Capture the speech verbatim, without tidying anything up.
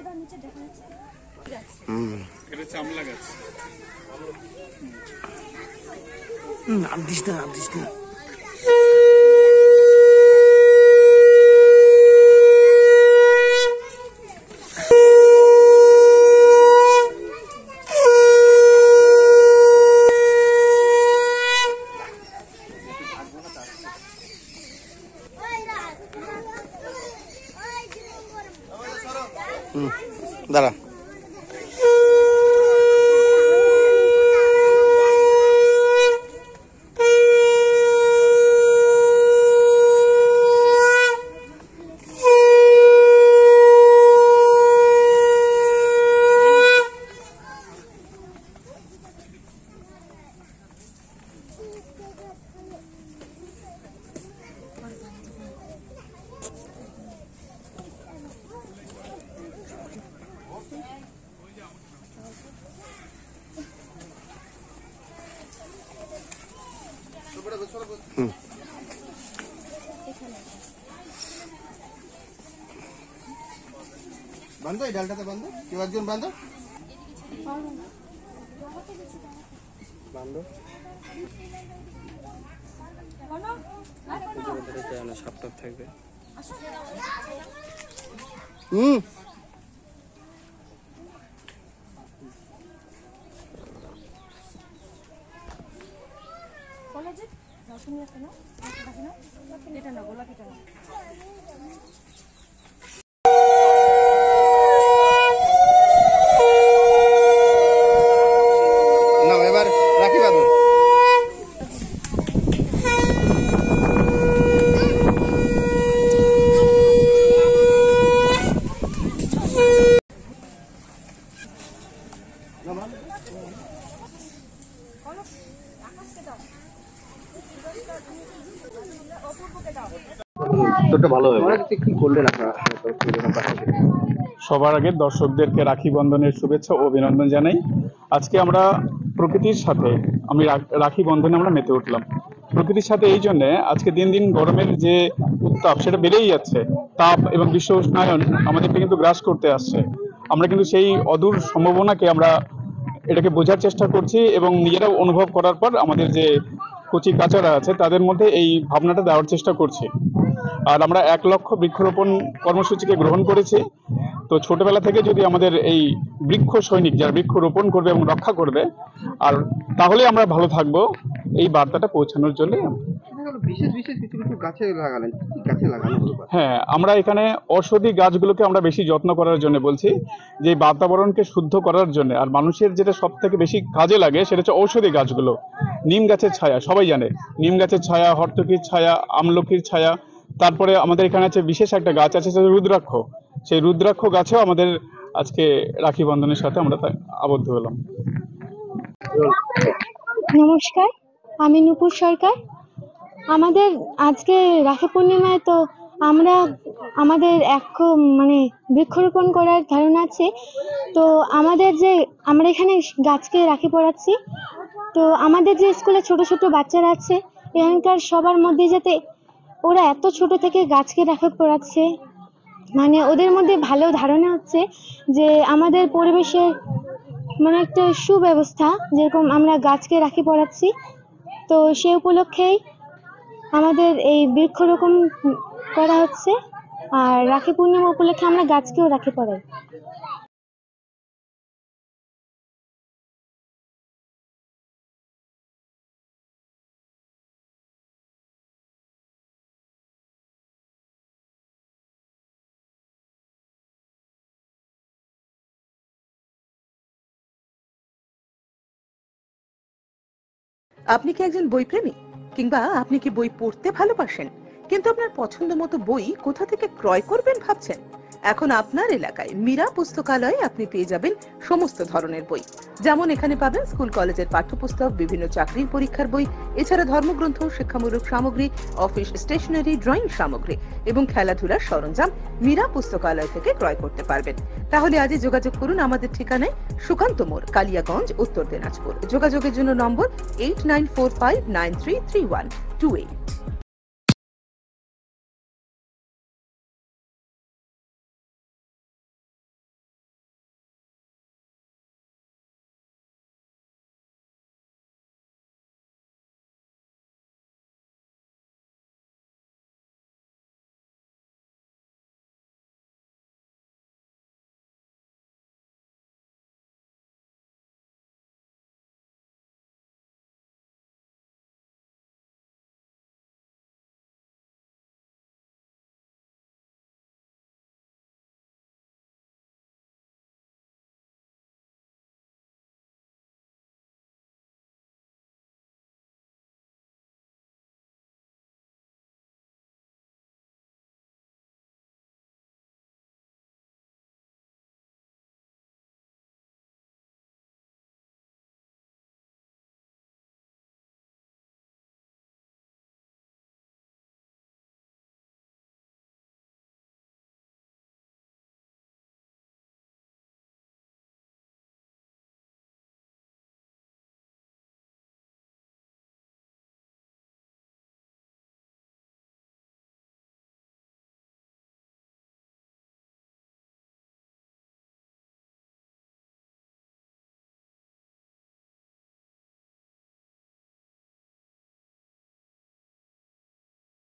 হুম এটা চামলা গাছ। হুম আর দিস না আর দিস না। হুম দাঁড়া। হুম বান্ধো এই ডালটাতে বান্ধো, কেউ একজন বান্ধো বান্ধো সাপটাপ থাকবে। হুম না এবার রাখি বাঁধো। সবার আগে দর্শকদেরকে রাখি বন্ধনের শুভেচ্ছা ও অভিনন্দন জানাই। আজকে আমরা প্রকৃতির সাথে আমি রাখি বন্ধনে আমরা মেতে উঠলাম। প্রকৃতির সাথে এই জন্যে আজকে দিন দিন গরমের যে উত্তাপ সেটা বেড়েই যাচ্ছে। তাপ এবং বিশ্ব উষ্ণায়ন আমাদেরকে কিন্তু গ্রাস করতে আসছে। আমরা কিন্তু সেই অদূর সম্ভাবনাকে আমরা এটাকে বোঝার চেষ্টা করছি এবং নিজেরাও অনুভব করার পর আমাদের যে কচি কাচারা আছে তাদের মধ্যে এই ভাবনাটা দেওয়ার চেষ্টা করছি। আর আমরা এক লক্ষ বৃক্ষরোপণ কর্মসূচিকে গ্রহণ করেছি। তো ছোটবেলা থেকে যদি আমাদের এই বৃক্ষ সৈনিক যারা বৃক্ষ রোপণ করবে এবং রক্ষা করবে আর তাহলে আমরা ভালো থাকবো, এই বার্তাটা পৌঁছানোর জন্য বিশেষ বিশেষ কিছু কিছু গাছে লাগালেন। কি গাছে লাগানো হলো? হ্যাঁ, আমরা এখানে ঔষধি গাছগুলোকে আমরা বেশি যত্ন করার জন্য বলছি, যে বাতাবরণকে শুদ্ধ করার জন্য। আর মানুষের যেটা সব থেকে বেশি কাজে লাগে সেটা হচ্ছে ঔষধি গাছগুলো। নিম গাছের ছায়া সবাই জানে, নিম গাছের ছায়া, হর্তকির ছায়া, আমলকির ছায়া। তারপরে আমাদের এখানে আছে বিশেষ একটা গাছ আছে সেটা রুদ্রাক্ষ। সেই রুদ্রাক্ষ গাছেও আমাদের আজকে রাখি বন্ধনের সাথে আমরা আবদ্ধ হলাম। নমস্কার, আমি নূপুর সরকার। আমাদের আজকে রাখি পূর্ণিমায় তো আমরা আমাদের এক মানে বৃক্ষরোপণ করার ধারণা আছে। তো আমাদের যে আমরা এখানে গাছকে রাখি পরাচ্ছি, তো আমাদের যে স্কুলে ছোট ছোট বাচ্চারা আছে এখানকার সবার মধ্যে যাতে ওরা এত ছোট থেকে গাছকে রাখি পরাচ্ছে, মানে ওদের মধ্যে ভালো ধারণা হচ্ছে যে আমাদের পরিবেশের মানে একটা সুব্যবস্থা, যেরকম আমরা গাছকে রাখি পরাচ্ছি। তো সে উপলক্ষেই আমাদের এই বৃক্ষরোপণ করা হচ্ছে। আর রাখি পূর্ণিমা উপলক্ষে আমরা গাছকেও রাখি পরাই। আপনি কি একজন বই প্রেমী, কিংবা আপনি কি বই পড়তে ভালোবাসেন কিন্তু আপনার পছন্দ মতো বই কোথা থেকে ক্রয় করবেন ভাবছেন? এখন আপনার এলাকায় মীরা পুস্তকালয়ে আপনি পেয়ে যাবেন সমস্ত ধরনের বই। যেমন এখানে পাবেন স্কুল কলেজের পাঠ্যপুস্তক, বিভিন্ন চাকরির পরীক্ষার বই, এছাড়া ধর্মগ্রন্থ, শিক্ষামূলক সামগ্রী, অফিস স্টেশনারি, ড্রয়িং সামগ্রী এবং খেলাধুলার সরঞ্জাম মীরা পুস্তকালয় থেকে ক্রয় করতে পারবেন। তাহলে আজই যোগাযোগ করুন আমাদের ঠিকানায়, সুকান্ত মোড়, কালিয়াগঞ্জ, উত্তর দিনাজপুর। যোগাযোগের জন্য number eight nine four five nine three three one two eight.